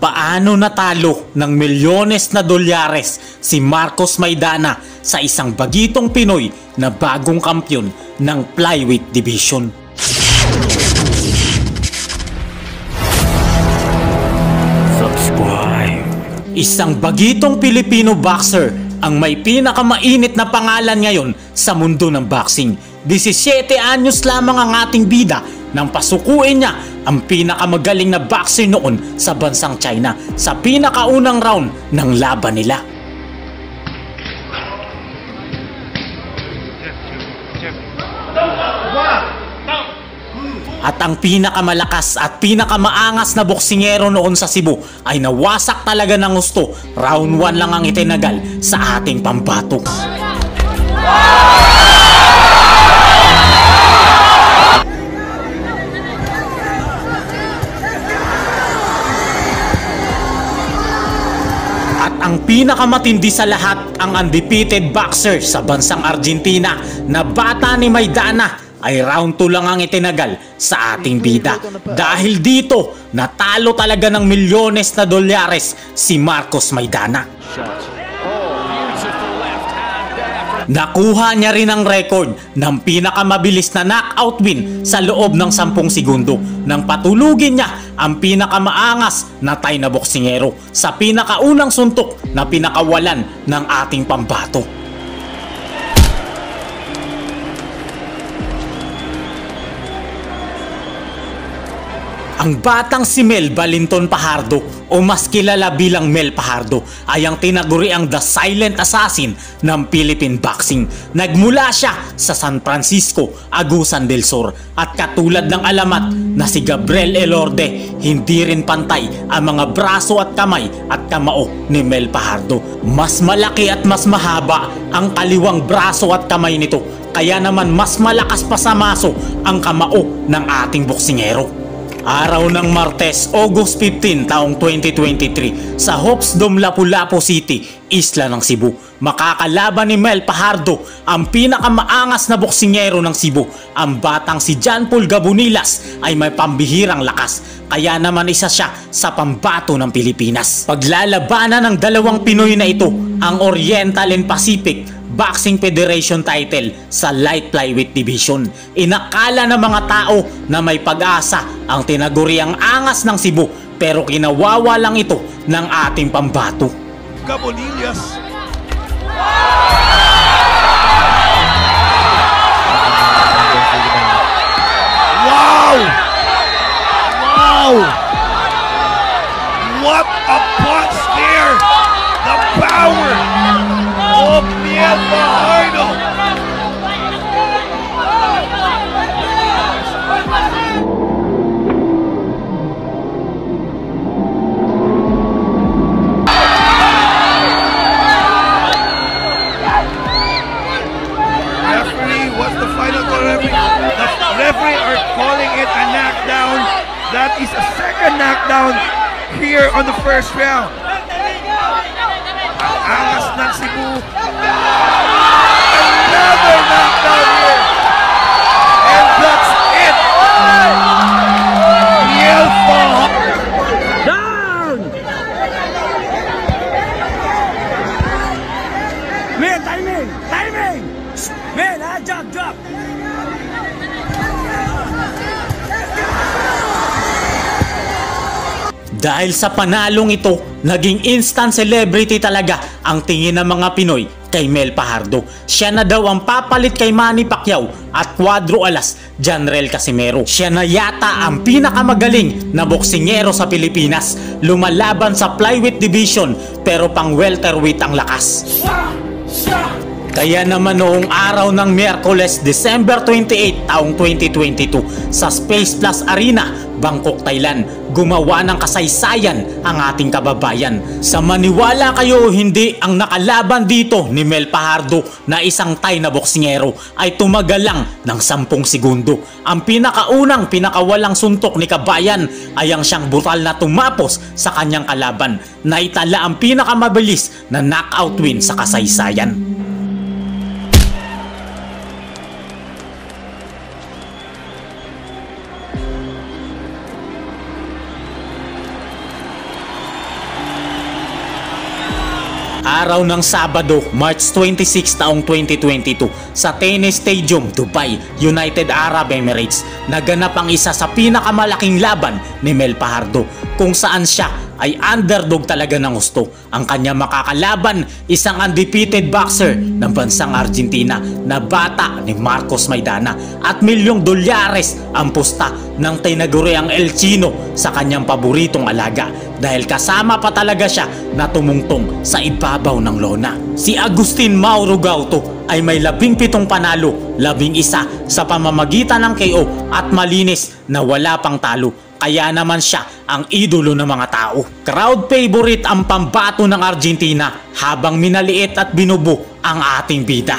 paano natalo ng milyones na dolyares si Marcos Maidana sa isang bagitong Pinoy na bagong kampiyon ng flyweight division. Subscribe. Isang bagitong Pilipino boxer ang may pinakamainit na pangalan ngayon sa mundo ng boxing. 17 anyos lamang ang ating bida nang pasukuin niya ang pinakamagaling na boxer noon sa bansang China sa pinakaunang round ng laban nila. At ang pinakamalakas at pinakamaangas na boksingero noon sa Cebu ay nawasak talaga ng gusto. Round 1 lang ang itinagal sa ating pambato. At ang pinakamatindi sa lahat, ang undefeated boxer sa bansang Argentina na bata ni Maidana ay round 2 lang ang itinagal sa ating bida. Dahil dito, natalo talaga ng milyones na dolyares si Marcos Maidana. Nakuha niya rin ang record ng pinakamabilis na knockout win sa loob ng 10 segundo nang patulugin niya ang pinakamaangas na Thai na boksingero sa pinakaunang suntok na pinakawalan ng ating pambato. Ang batang si Mel Valenton Fajardo o mas kilala bilang Mel Fajardo ay ang tinaguriang The Silent Assassin ng Philippine Boxing. Nagmula siya sa San Francisco, Agusan del Sur at katulad ng alamat na si Gabriel Elorde, hindi rin pantay ang mga braso at kamay at kamao ni Mel Fajardo. Mas malaki at mas mahaba ang kaliwang braso at kamay nito, kaya naman mas malakas pa sa maso ang kamao ng ating boksingero. Araw ng Martes, August 15, taong 2023 sa Hopes Dome, Lapu-Lapu City, Isla ng Cebu. Makakalaban ni Mel Fajardo ang pinakamaangas na boksingero ng Cebu. Ang batang si John Paul Gabonilas ay may pambihirang lakas, kaya naman isa siya sa pambato ng Pilipinas. Paglalabanan ng dalawang Pinoy na ito ang Oriental and Pacific Boxing Federation title sa light flyweight division. Inakala ng mga tao na may pag-asa ang tinaguriang angas ng Cebu, pero kinawawa lang ito ng ating pambato. Gabonilas. Wow! Wow! What a punch there! The power of Mel Fajardo! Referee, what's the final call, referee? The referee are calling it a knockdown. That is a second knockdown here on the first round. Angas ng Cebu. Another knockdown here. And that's it. Mel Fajardo. Down! Man, timing! Timing! Man, drop! Dahil sa panalong ito, naging instant celebrity talaga ang tingin ng mga Pinoy kay Mel Fajardo. Siya na daw ang papalit kay Manny Pacquiao at Cuadro Alas, Janrel Casimero. Siya na yata ang pinakamagaling na boksingero sa Pilipinas. Lumalaban sa flyweight division pero pang welterweight ang lakas. Kaya naman noong araw ng Miyerkules, December 28, taong 2022 sa Space Plus Arena, Bangkok, Thailand, gumawa ng kasaysayan ang ating kababayan. Sa maniwala kayo o hindi, ang nakalaban dito ni Mel Fajardo na isang Thai na boksingero ay tumagal lang ng 10 segundo. Ang pinakaunang pinakawalang suntok ni kabayan ay ang siyang brutal na tumapos sa kanyang kalaban, na itala ang pinakamabilis na knockout win sa kasaysayan. Araw ng Sabado, March 26 taong 2022 sa Tennis Stadium, Dubai, United Arab Emirates, naganap ang isa sa pinakamalaking laban ni Mel Fajardo kung saan siya ay underdog talaga ng gusto. Ang kanya makakalaban, isang undefeated boxer ng bansang Argentina na bata ni Marcos Maidana at $1,000,000 ang pusta ng tinaguriang El Chino sa kanyang paboritong alaga dahil kasama pa talaga siya na tumungtong sa ibabaw ng lona. Si Agustin Mauro Gauto ay may 17 panalo, 11 sa pamamagitan ng KO at malinis na wala pang talo. Kaya naman siya ang idolo ng mga tao. Crowd favorite ang pambato ng Argentina habang minaliit at binubo ang ating bida.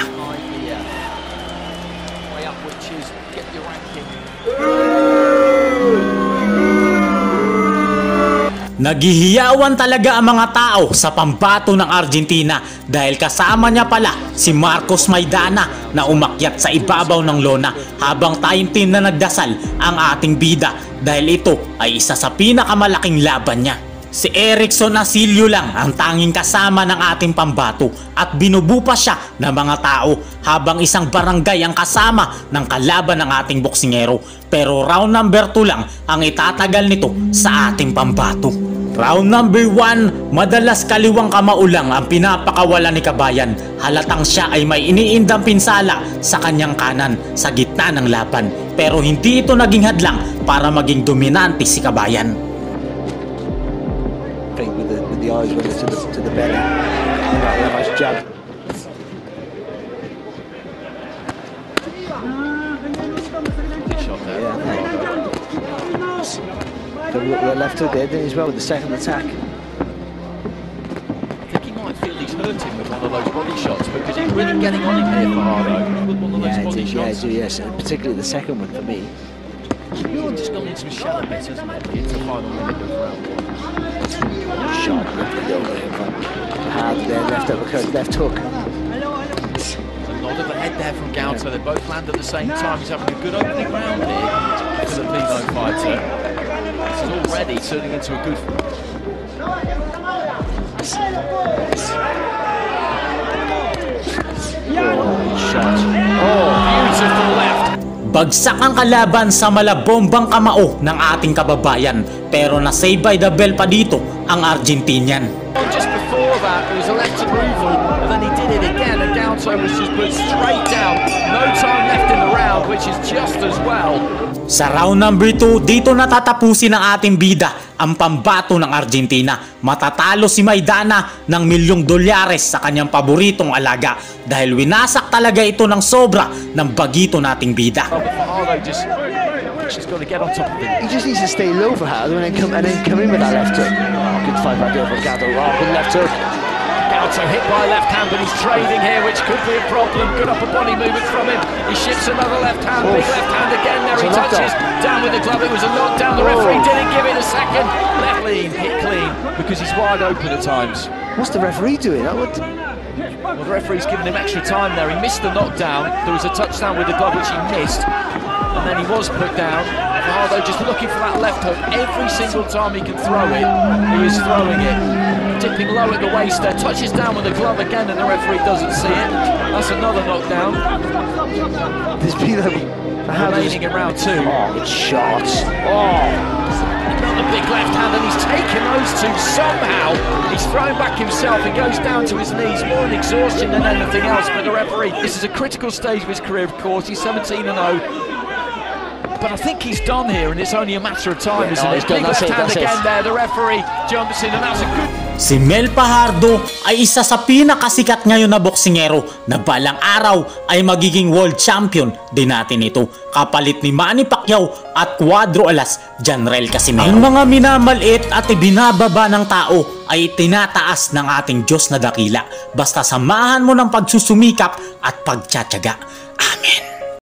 Naghihiyawan talaga ang mga tao sa pambato ng Argentina dahil kasama niya pala si Marcos Maidana na umakyat sa ibabaw ng lona habang taimtim na nagdasal ang ating bida dahil ito ay isa sa pinakamalaking laban niya. Si Erickson Asilio lang ang tanging kasama ng ating pambato at binubu pa siya ng mga tao habang isang barangay ang kasama ng kalaban ng ating boksingero, pero round number 2 lang ang itatagal nito sa ating pambato. Round number 1, madalas kaliwang kamao lang ang pinapakawala ni Kabayan. Halatang siya ay may iniindang pinsala sa kanyang kanan sa gitna ng laban, pero hindi ito naging hadlang para maging dominante si Kabayan. With the eyes running to the belly. Nice jab. The left hook there, didn't he, as well, with the second attack. I think he might feel he's hurt him with one of those body shots because he's really getting on him here, Fajardo, with one of those body shots. Yes, particularly the second one for me. He's just gone into a shallow bit, hasn't he? It's the final minute of round 1. Sharp left over him from hard there, left uppercut, left hook. There's a nod of the head there from Gauto. They both land at the same time. He's having a good opening round here. Filipino fighter. This is already turning into a good. Shot. Beautiful left. Bagsak ang kalaban sa malabombang kamao ng ating kababayan, pero na-save by the bell pa dito ang Argentinian. Just before that, there was a left removal, and then he did it again, and Gauto was just put straight down. No time left in the round, which is just as well. Sa round number 2, dito natatapusin ng ating bida ang pambato ng Argentina. Matatalo si Maidana ng $1,000,000 sa kanyang paboritong alaga dahil winasak talaga ito ng sobra ng bagito nating bida. She's got to get on top of it. He just needs to stay low for Fajardo and then come in with that left hook. Good fight back there for Gauto. Good left hook. Gauto hit by left hand, but he's trading here, which could be a problem. Good upper body movement from him. He shifts another left hand, big left hand again. There he touches down with the glove. It was a knockdown. The referee didn't give it a second. Left clean, hit clean, because he's wide open at times. What's the referee doing? Well, the referee's given him extra time there. He missed the knockdown. There was a touchdown with the glove, which he missed. And then he was put down. Fajardo just looking for that left hook. Every single time he can throw it, he is throwing it. Dipping low at the waist there, touches down with the glove again, and the referee doesn't see it. That's another knockdown. There's been Remaining in round 2. Oh, it's shots. Oh. Another big left hand, and he's taken those two somehow. He's thrown back himself. He goes down to his knees, more in exhaustion than anything else. But the referee, this is a critical stage of his career, of course. He's 17-0. But I think he's done here, and it's only a matter of time, isn't it? Big left hand again there. The referee jumps in, and that's a good. Si Mel Fajardo ay isa sa pinakasikat ngayon na boksingero na balang araw ay magiging world champion din natin ito, kapalit ni Manny Pacquiao at Cuadro Alas Janrel Casimero. Ang mga minamaliit at ibinababa ng tao ay tinataas ng ating Diyos na dakila. Basta samahan mo ng pagsusumikap at pagtsatsaga. Amen.